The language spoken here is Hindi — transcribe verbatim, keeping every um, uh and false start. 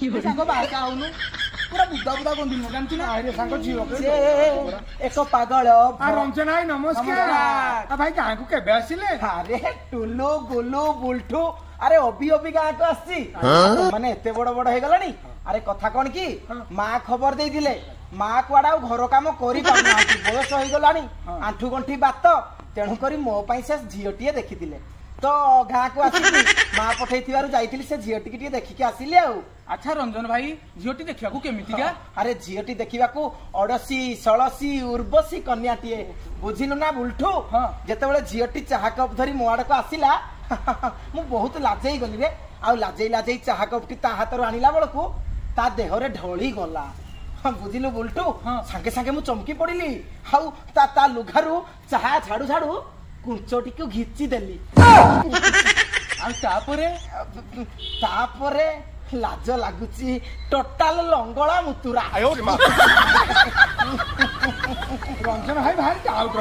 सांग बाका होनु पूरा बुदा बुदा गंदिल जानती ना आरे सांग जीव से एक पागल रंजन भाई नमस्कार आ भाई गाँ को केबे आसिले अरे टुलु गुलु बुलठू अरे अभी अभी गाँ को आसी माने एते बड़ बड़ हे गलानी अरे कथा कोन की माँ खबर दे दिले माँ कुआडा घर काम करि पाउना बयस हो गलानी आंठू गंठी बात तेणु करी मो पई से झियोटिए देखिथिले तो गाँ को आसी माँ पठेइथिबारु जाइथिली से झियोटी के देखिके आसिले आ अच्छा रंजन भाई झियोटी देखिया को केमिति का अरे झियोटी देखिबा को अड़सी सळसी उर्वशी कन्याटिए बुझिलु ना बुलठू जते बेले झियोटी चाहा कप धरी मो आड़ को आसिला मु बहुत लाजई गली रे आ लाजई लाजई चाहा कपटी ता हातरो आनिला बेलकू ता देह रे ढोली गला बुझिलु बुलटू सांगे सांगे मु चमकी पड़िली हाउ ता ता लुघारू चाहा झाड़ू झाड़ू कुंचोटी को घिची देली आ तापरे तापरे लाज लागुची टोटाल लंगड़ा मुतुरा रंजन भाई भाई